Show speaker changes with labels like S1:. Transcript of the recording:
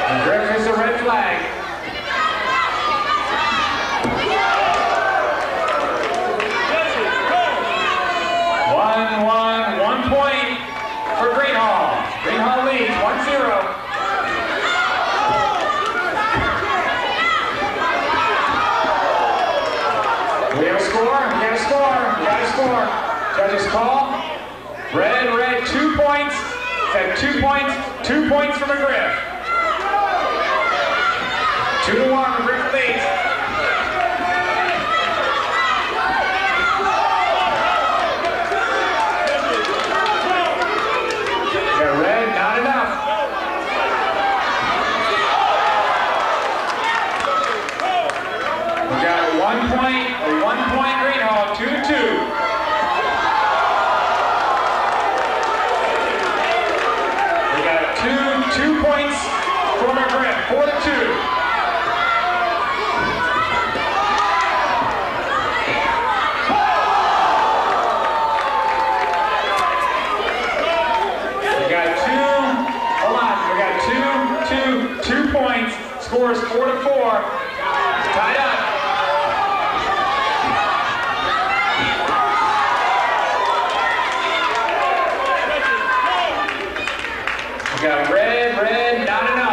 S1: McGriff is a red flag. One point for Greenhalgh. Greenhalgh leads 1-0. We have a score. We got a score. We got a score. Judges call. Red, 2 points. Said 2 points. 2 points for McGriff. 2-1. McGriff leads. Yeah, red, not enough. We got a 1 point Greenhalgh, 2-2. We got 2 points for McGriff, 4-2. We got 2 points, scores 4-4, tied up. We got red, not enough.